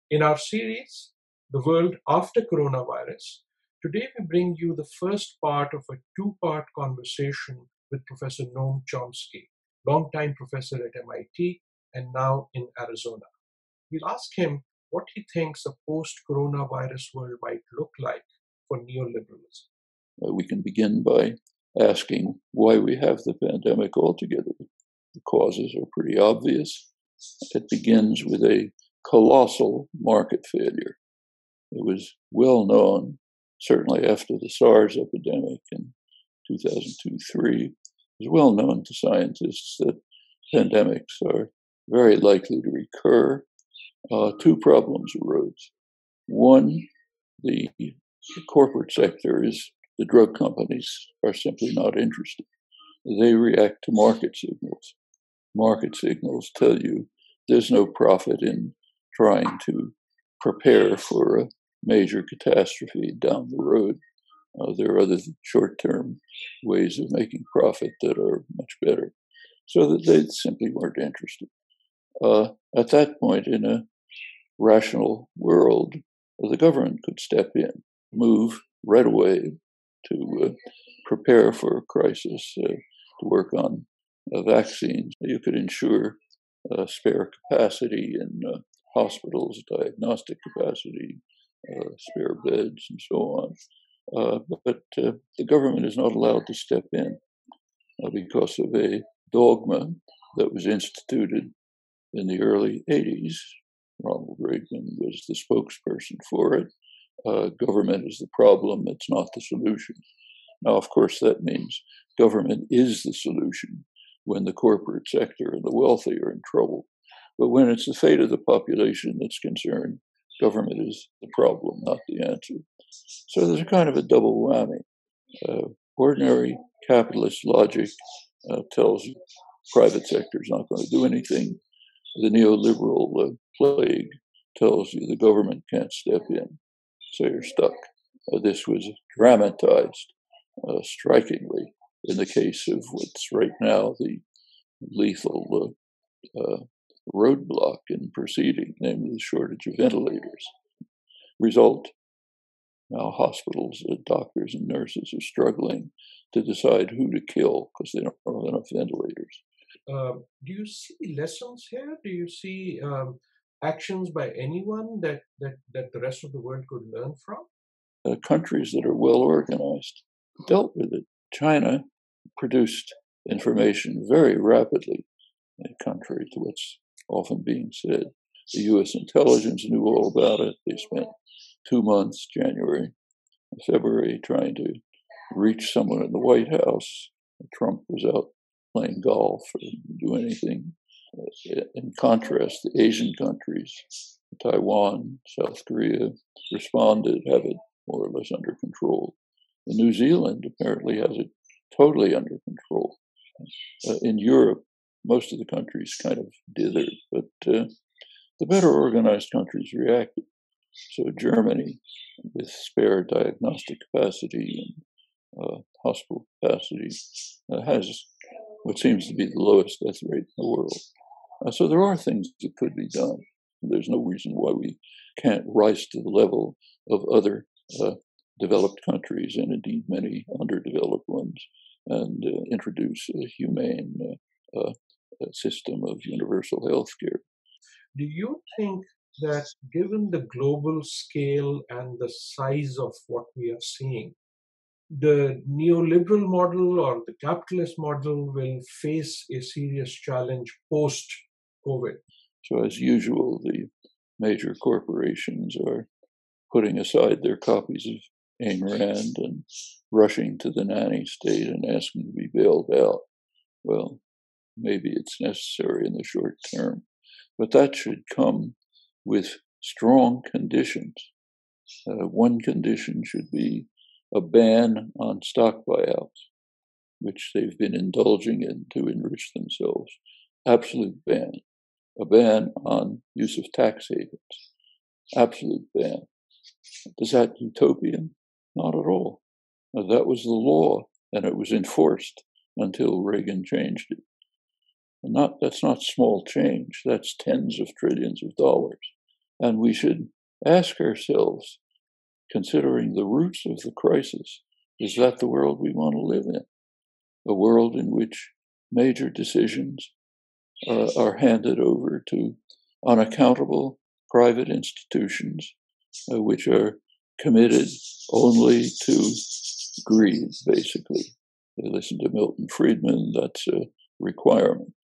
In our series, The World After Coronavirus, today we bring you the first part of a two-part conversation with Professor Noam Chomsky, longtime professor at MIT and now in Arizona. We'll ask him what he thinks a post-coronavirus world might look like for neoliberalism. We can begin by asking why we have the pandemic altogether. The causes are pretty obvious. It begins with a colossal market failure. It was well known, certainly after the SARS epidemic in 2002-3, it was well known to scientists that pandemics are very likely to recur. Two problems arose. One, the corporate sector the drug companies are simply not interested. They react to market signals. Market signals tell you there's no profit in trying to prepare for a major catastrophe down the road. There are other short-term ways of making profit that are much better. So that they simply weren't interested. At that point in a rational world, the government could step in, move right away to prepare for a crisis, to work on vaccines. You could ensure spare capacity in hospitals, diagnostic capacity, spare beds, and so on. But the government is not allowed to step in because of a dogma that was instituted in the early 80s. Ronald Reagan was the spokesperson for it. Government is the problem, it's not the solution. Now, of course, that means government is the solution when the corporate sector and the wealthy are in trouble. But when it's the fate of the population that's concerned, government is the problem, not the answer. So there's a kind of a double whammy. Ordinary capitalist logic tells you private sector is not going to do anything. The neoliberal plague tells you the government can't step in. So you're stuck. This was dramatized strikingly in the case of what's right now the lethal roadblock in proceeding, namely the shortage of ventilators. Result, now hospitals, doctors and nurses are struggling to decide who to kill because they don't have enough ventilators. Do you see lessons here? Do you see actions by anyone that the rest of the world could learn from? Countries that are well organized dealt with it. China produced information very rapidly, contrary to what's often being said. The U.S. intelligence knew all about it. They spent 2 months, January and February, trying to reach someone in the White House. Trump was out playing golf or do anything. In contrast, the Asian countries, Taiwan, South Korea, responded, have it more or less under control. New Zealand apparently has it totally under control. In Europe, most of the countries kind of dithered, but the better organized countries reacted. So Germany, with spare diagnostic capacity and hospital capacity, has what seems to be the lowest death rate in the world. So there are things that could be done. There's no reason why we can't rise to the level of other developed countries, and indeed many underdeveloped ones, and introduce a humane system of universal health care. Do you think that given the global scale and the size of what we are seeing, the neoliberal model or the capitalist model will face a serious challenge post-COVID? So as usual, the major corporations are putting aside their copies of Ayn Rand and rushing to the nanny state and asking to be bailed out. Well, maybe it's necessary in the short term, but that should come with strong conditions. One condition should be a ban on stock buyouts, which they've been indulging in to enrich themselves. Absolute ban. A ban on use of tax havens. Absolute ban. Is that utopian? Not at all. That was the law, and it was enforced until Reagan changed it. And that's not small change. That's tens of trillions of dollars. And we should ask ourselves, considering the roots of the crisis, is that the world we want to live in? A world in which major decisions are handed over to unaccountable private institutions, which are committed only to greed, basically. They listen to Milton Friedman, that's a requirement.